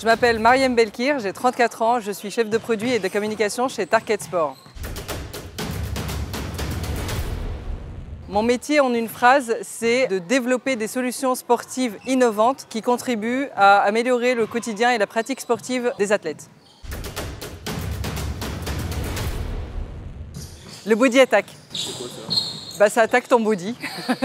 Je m'appelle Mariam Belkir, j'ai 34 ans, je suis chef de produit et de communication chez Target Sport. Mon métier en une phrase, c'est de développer des solutions sportives innovantes qui contribuent à améliorer le quotidien et la pratique sportive des athlètes. Le body attack. C'est quoi ça? Ça attaque ton body.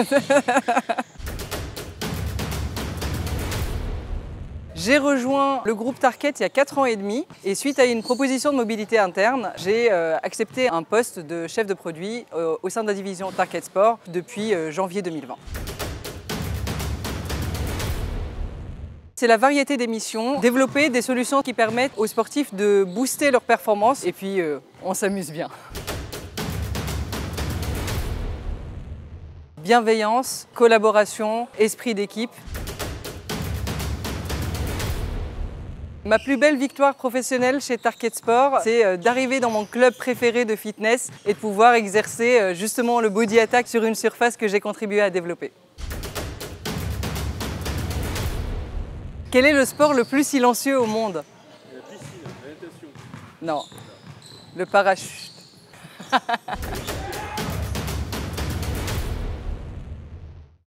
J'ai rejoint le groupe Target il y a 4 ans et demi et suite à une proposition de mobilité interne, j'ai accepté un poste de chef de produit au sein de la division Target Sport depuis janvier 2020. C'est la variété des missions, développer des solutions qui permettent aux sportifs de booster leur performance et puis on s'amuse bien. Bienveillance, collaboration, esprit d'équipe. Ma plus belle victoire professionnelle chez Target Sport, c'est d'arriver dans mon club préféré de fitness et de pouvoir exercer justement le body attack sur une surface que j'ai contribué à développer. Quel est le sport le plus silencieux au monde? La piscine, la natation. Non, le parachute.